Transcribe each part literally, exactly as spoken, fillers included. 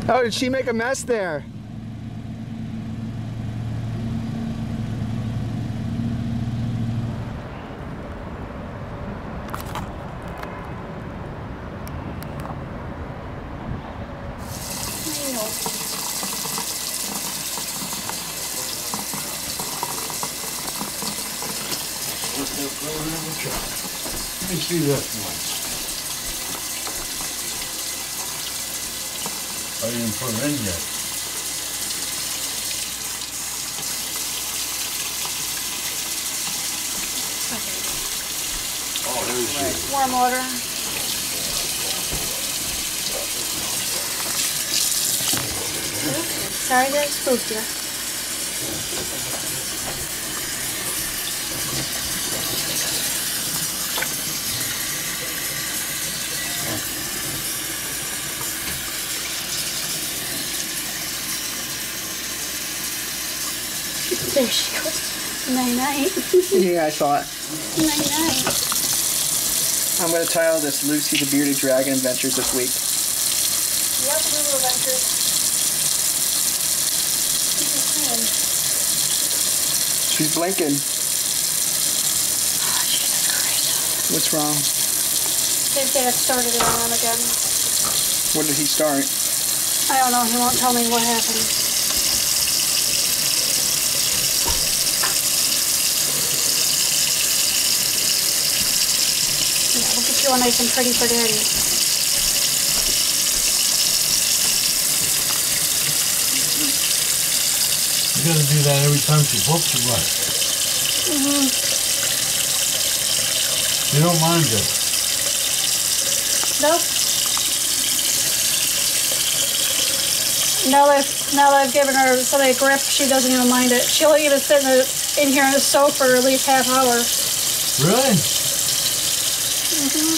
Oh, did she make a mess there? Let me see this once. I didn't put it in yet. Oh, there she is. Warm water. Sorry that I spooked you. There she goes. Night night. Yeah, I saw it. Night night. I'm going to title this Lucy the Bearded Dragon Adventures this week. Yep, little adventures. She's blinking. Oh, Jesus Christ. What's wrong? His dad started it on him again. What did he start? I don't know. He won't tell me what happened. All nice and pretty for Daddy. You gotta do that every time she books or what? Mm-hmm. You don't mind it? Nope. Now that, now that I've given her something to grip, she doesn't even mind it. She'll even sit in, the, in here on the sofa for at least half hour. Really? Mm-hmm.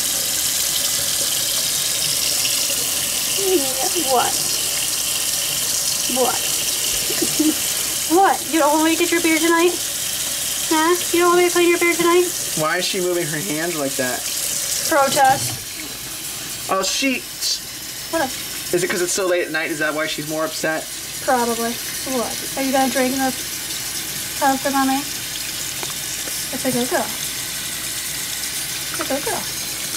What? What? What? You don't want me to get your beard tonight? Huh? You don't want me to clean your beard tonight? Why is she moving her hands like that? Protest. Oh, she... What? Is it because it's so late at night? Is that why she's more upset? Probably. What? Are you gonna drink the tub for mommy? It's a good girl. It's a good girl.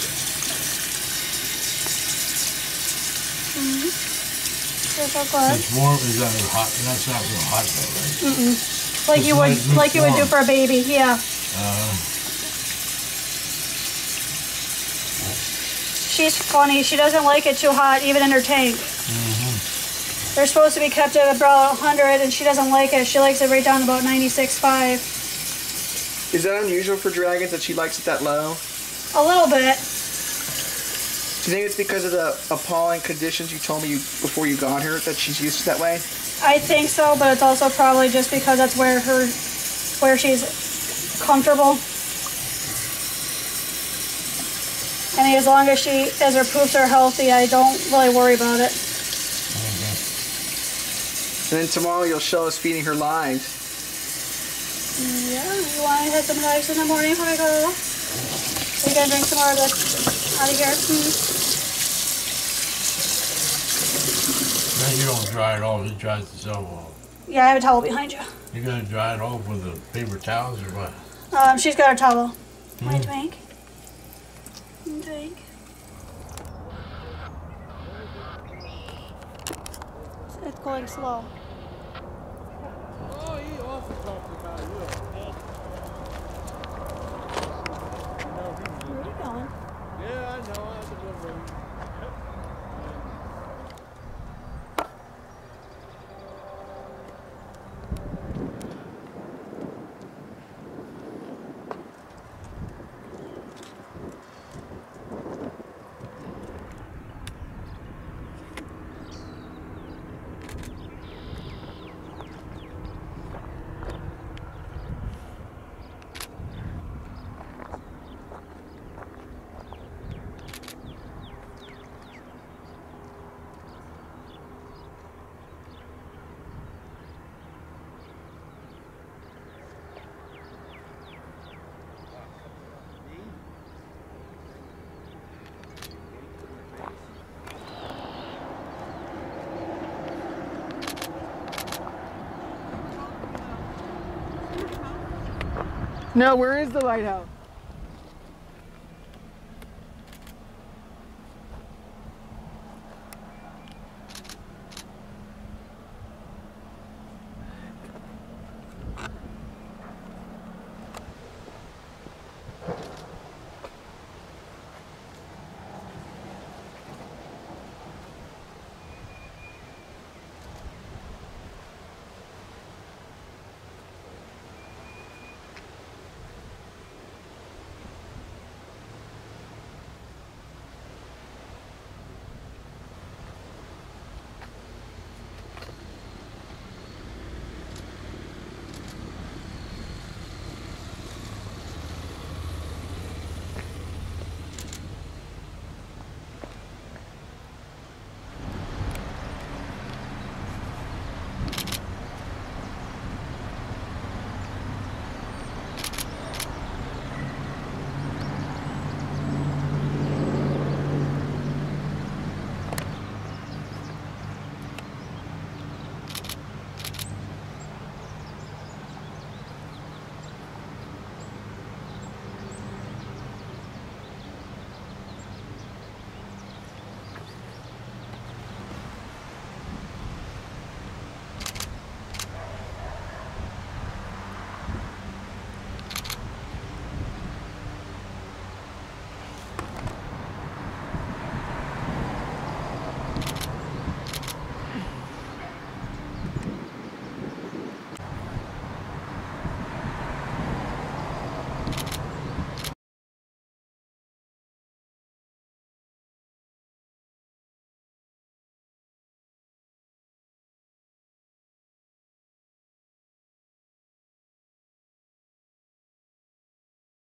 Mm-hmm. It's so good. It's warm. Is that hot? That's not real hot though, right? Mm-mm. Like It's you would, nice like you would do warm. for a baby. Yeah. Uh, She's funny. She doesn't like it too hot, even in her tank. mm-hmm. They're supposed to be kept at about one hundred, and she doesn't like it. She likes it right down to about ninety-six point five. Is that unusual for dragons that she likes it that low? A little bit. Do you think it's because of the appalling conditions you told me you, before you got her that she's used to that way? I think so, but it's also probably just because that's where her, where she's comfortable. I mean, as long as she, as her poops are healthy, I don't really worry about it. Mm-hmm. And then tomorrow you'll show us feeding her live. Yeah, you want to hit some lives in the morning before we go? Are you gonna drink some more of this out of here? Mm-hmm. Then you don't dry it off. It dries itself off. Yeah, I have a towel behind you. You gonna dry it off with the paper towels or what? Um, she's got her towel. Mm-hmm. My twink. My twink. It's going slow. Oh, he also talked about you. Where are you going? Yeah, I know. I have to go room. No, where is the lighthouse?